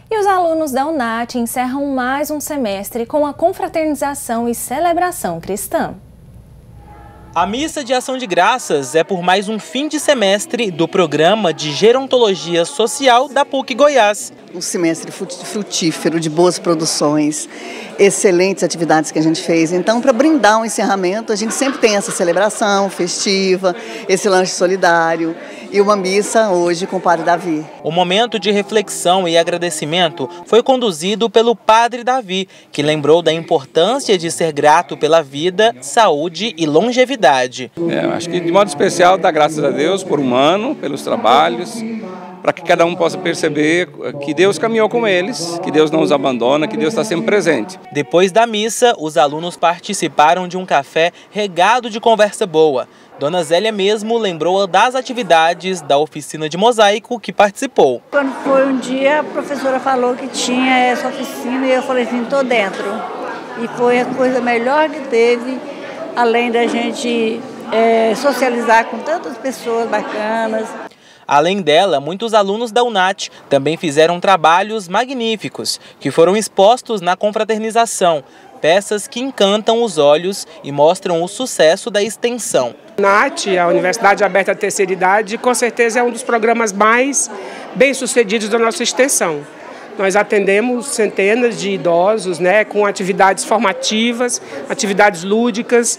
E os alunos da UNAT encerram mais um semestre com a confraternização e celebração cristã. A Missa de Ação de Graças é por mais um fim de semestre do Programa de Gerontologia Social da PUC Goiás. Um semestre frutífero, de boas produções, excelentes atividades que a gente fez. Então, para brindar um encerramento, a gente sempre tem essa celebração festiva, esse lanche solidário e uma missa hoje com o Padre Davi. O momento de reflexão e agradecimento foi conduzido pelo Padre Davi, que lembrou da importância de ser grato pela vida, saúde e longevidade. Acho que de modo especial dá graças a Deus por um ano, pelos trabalhos, para que cada um possa perceber que Deus caminhou com eles, que Deus não os abandona, que Deus está sempre presente. Depois da missa, os alunos participaram de um café regado de conversa boa. Dona Zélia mesmo lembrou das atividades da oficina de mosaico que participou. Quando foi um dia, a professora falou que tinha essa oficina e eu falei assim, estou dentro. E foi a coisa melhor que teve, além da gente socializar com tantas pessoas bacanas. Além dela, muitos alunos da UNAT também fizeram trabalhos magníficos, que foram expostos na confraternização. Peças que encantam os olhos e mostram o sucesso da extensão. A UNAT, a Universidade Aberta à Terceira Idade, com certeza é um dos programas mais bem-sucedidos da nossa extensão. Nós atendemos centenas de idosos, com atividades formativas, atividades lúdicas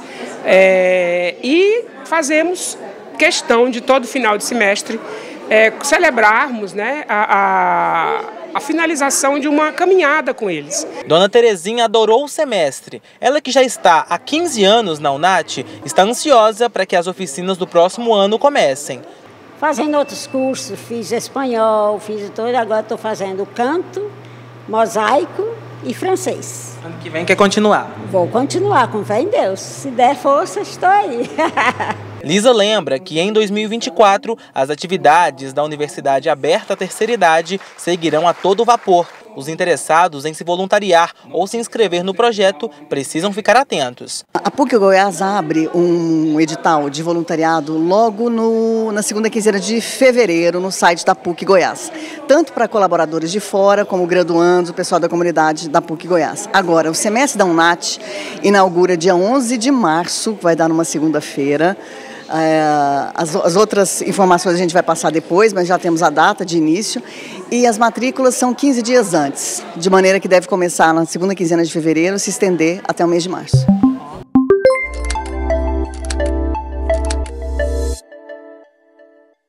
e fazemos questão de todo final de semestre celebrarmos a finalização de uma caminhada com eles. Dona Terezinha adorou o semestre. Ela, que já está há 15 anos na UNAT, está ansiosa para que as oficinas do próximo ano comecem. Fazendo outros cursos, fiz espanhol, fiz tudo, agora estou fazendo canto, mosaico e francês. Ano que vem quer continuar? Vou continuar, com fé em Deus. Se der força, estou aí. Lisa lembra que em 2024 as atividades da Universidade Aberta à Terceira Idade seguirão a todo vapor. Os interessados em se voluntariar ou se inscrever no projeto precisam ficar atentos. A PUC Goiás abre um edital de voluntariado logo na segunda quinzena de fevereiro no site da PUC Goiás. Tanto para colaboradores de fora como graduandos, o pessoal da comunidade da PUC Goiás. Agora, o semestre da UNAT inaugura dia 11 de março, vai dar numa segunda-feira. As outras informações a gente vai passar depois, mas já temos a data de início. E as matrículas são 15 dias antes, de maneira que deve começar na segunda quinzena de fevereiro e se estender até o mês de março.